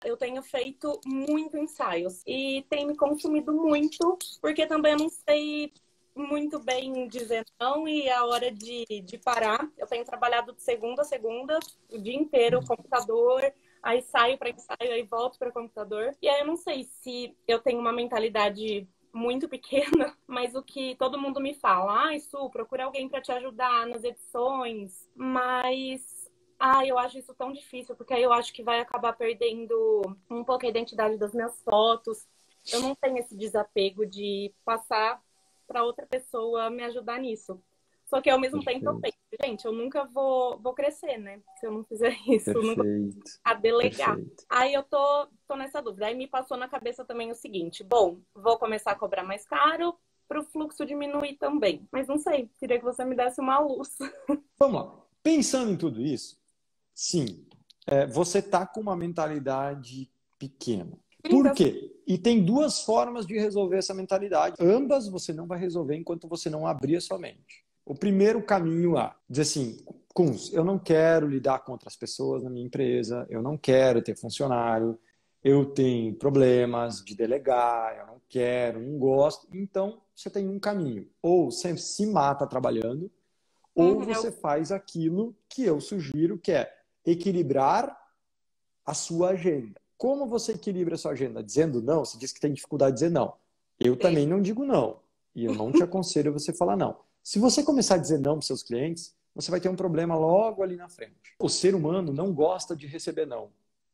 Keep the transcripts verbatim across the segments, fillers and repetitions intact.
eu tenho feito muito ensaios e tem me consumido muito, porque também eu não sei muito bem dizer não e a hora de, de parar. Eu tenho trabalhado de segunda a segunda, o dia inteiro, computador, aí saio para ensaio, aí volto para computador. E aí eu não sei se eu tenho uma mentalidade muito pequena, mas o que todo mundo me fala, ah, Su, procura alguém para te ajudar nas edições, mas ah, eu acho isso tão difícil, porque aí eu acho que vai acabar perdendo um pouco a identidade das minhas fotos. Eu não tenho esse desapego de passar para outra pessoa me ajudar nisso. Só que ao mesmo tempo eu Perfeito. penso, gente, eu nunca vou, vou crescer, né? Se eu não fizer isso, eu nunca Perfeito. vou a delegar. Perfeito. Aí eu tô, tô nessa dúvida. Aí me passou na cabeça também o seguinte, bom, vou começar a cobrar mais caro para o fluxo diminuir também. Mas não sei, queria que você me desse uma luz. Vamos lá. Pensando em tudo isso, sim, é, você está com uma mentalidade pequena. Por quê? E tem duas formas de resolver essa mentalidade. Ambas você não vai resolver enquanto você não abrir a sua mente. O primeiro caminho é dizer assim, Kunz, eu não quero lidar com outras pessoas na minha empresa, eu não quero ter funcionário, eu tenho problemas de delegar, eu não quero, não gosto. Então, você tem um caminho. Ou você se mata trabalhando, ou você faz aquilo que eu sugiro, que é equilibrar a sua agenda. Como você equilibra a sua agenda? Dizendo não? Você diz que tem dificuldade de dizer não. Eu Sim. também não digo não. E eu não te aconselho você falar não. Se você começar a dizer não para os seus clientes, você vai ter um problema logo ali na frente. O ser humano não gosta de receber não.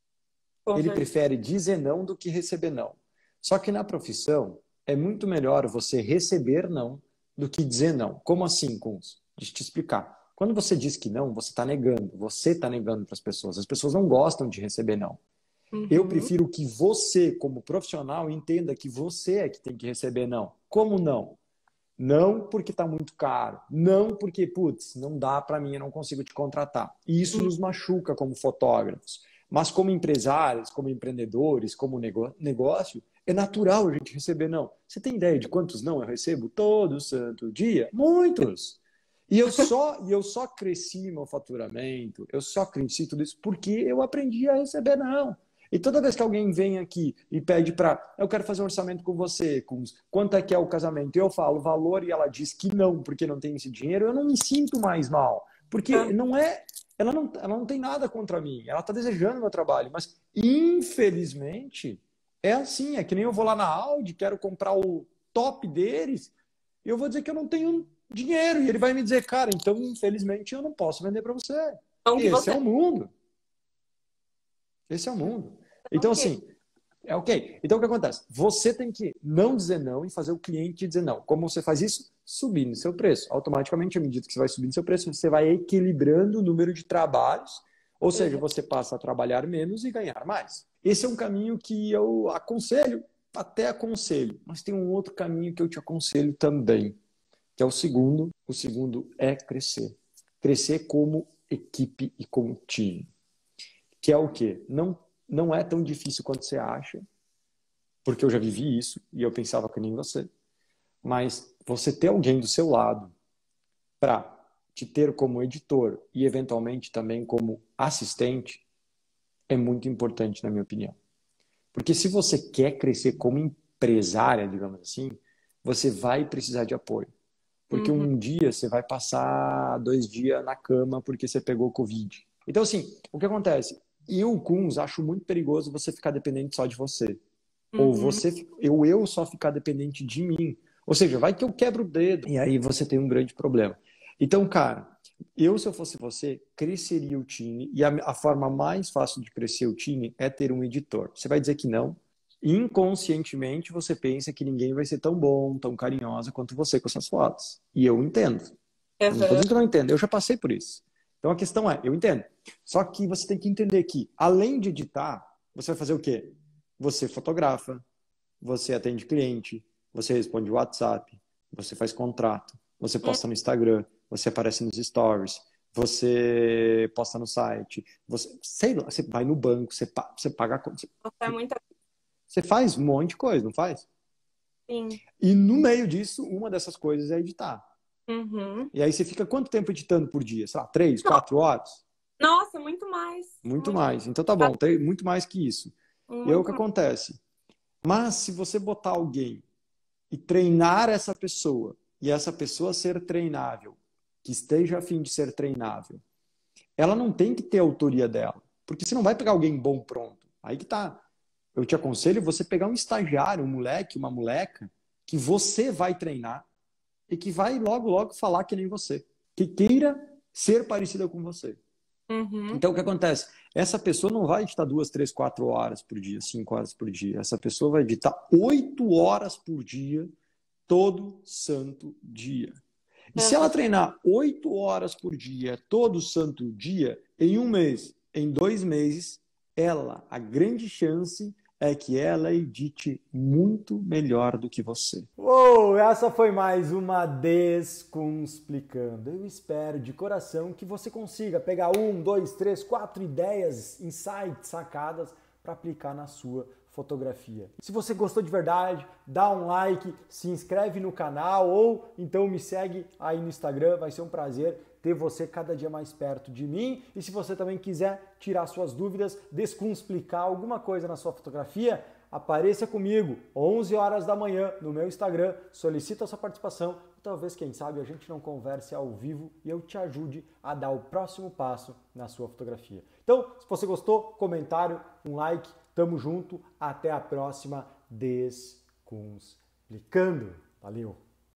Ele prefere dizer não do que receber não. Só que na profissão, é muito melhor você receber não do que dizer não. Como assim, Kunz? Deixa eu te explicar. Quando você diz que não, você está negando. Você está negando para as pessoas. As pessoas não gostam de receber não. Uhum. Eu prefiro que você, como profissional, entenda que você é que tem que receber não. Como não? Não porque está muito caro. Não porque, putz, não dá para mim, eu não consigo te contratar. E isso Uhum. nos machuca como fotógrafos. Mas como empresários, como empreendedores, como negócio, é natural a gente receber não. Você tem ideia de quantos não eu recebo todo santo dia? Muitos! E eu só, e eu só cresci meu faturamento, eu só cresci tudo isso porque eu aprendi a receber não. E toda vez que alguém vem aqui e pede para, eu quero fazer um orçamento com você, com quanto é que é o casamento, eu falo o valor e ela diz que não, porque não tem esse dinheiro, eu não me sinto mais mal. Porque não é, ela não, ela não tem nada contra mim, ela está desejando meu trabalho, mas infelizmente é assim, é que nem eu vou lá na Audi, quero comprar o top deles, e eu vou dizer que eu não tenho dinheiro, e ele vai me dizer, cara, então infelizmente eu não posso vender para você. Então, que Esse você... é o mundo. Esse é o mundo. Então, Ok. assim, é ok. Então, o que acontece? Você tem que não dizer não e fazer o cliente dizer não. Como você faz isso? Subindo seu preço. Automaticamente, à medida que você vai subindo seu preço, você vai equilibrando o número de trabalhos, ou seja, você passa a trabalhar menos e ganhar mais. Esse é um caminho que eu aconselho, até aconselho, mas tem um outro caminho que eu te aconselho também, que é o segundo. O segundo é crescer. Crescer como equipe e como time. Que é o quê? Não, não é tão difícil quanto você acha, porque eu já vivi isso e eu pensava que nem você. Mas você ter alguém do seu lado para te ter como editor e eventualmente também como assistente é muito importante, na minha opinião. Porque se você quer crescer como empresária, digamos assim, você vai precisar de apoio. Porque Uhum. um dia você vai passar dois dias na cama porque você pegou Covid. Então, assim, o que acontece? Eu, Kunz, acho muito perigoso você ficar dependente só de você. Ou Uhum. você, eu, eu só ficar dependente de mim. Ou seja, vai que eu quebro o dedo. E aí você tem um grande problema. Então, cara, eu, se eu fosse você, cresceria o time. E a, a forma mais fácil de crescer o time é ter um editor. Você vai dizer que não. Inconscientemente, você pensa que ninguém vai ser tão bom, tão carinhosa quanto você com essas fotos. E eu entendo. Eu não estou Uhum. dizendo que eu não entendo. Eu já passei por isso. Então, a questão é, eu entendo. Só que você tem que entender que, além de editar, você vai fazer o quê? Você fotografa, você atende cliente, você responde WhatsApp, você faz contrato, você posta no Instagram, você aparece nos stories, você posta no site, você, sei lá, você vai no banco, você, você paga... Você, Nossa, é muita... você faz um monte de coisa, não faz? Sim. E no meio disso, uma dessas coisas é editar. Uhum. E aí você fica quanto tempo editando por dia? Sei lá, três, quatro horas? Nossa, muito mais. Muito Muito mais. Então tá bom, tem muito mais que isso. E aí o que Muito. acontece? Mas se você botar alguém e treinar essa pessoa, e essa pessoa ser treinável, que esteja a fim de ser treinável, ela não tem que ter a autoria dela, porque você não vai pegar alguém bom pronto. Aí que tá. Eu te aconselho você pegar um estagiário, um moleque, uma moleca, que você vai treinar e que vai logo, logo falar que nem você, que queira ser parecida com você. Uhum. Então, o que acontece? Essa pessoa não vai editar duas, três, quatro horas por dia, cinco horas por dia. Essa pessoa vai editar oito horas por dia, todo santo dia. E se ela Uhum. treinar oito horas por dia, todo santo dia, em um mês, em dois meses, ela, a grande chance é que ela edite muito melhor do que você. Uou, essa foi mais uma Descomplicando. Eu espero de coração que você consiga pegar um, dois, três, quatro ideias, insights, sacadas para aplicar na sua fotografia. Se você gostou de verdade, dá um like, se inscreve no canal ou então me segue aí no Instagram, vai ser um prazer ter você cada dia mais perto de mim. E se você também quiser tirar suas dúvidas, descomplicar alguma coisa na sua fotografia, apareça comigo, onze horas da manhã, no meu Instagram, solicita a sua participação e talvez, quem sabe, a gente não converse ao vivo e eu te ajude a dar o próximo passo na sua fotografia. Então, se você gostou, comentário, um like, tamo junto, até a próxima Descomplicando. Valeu!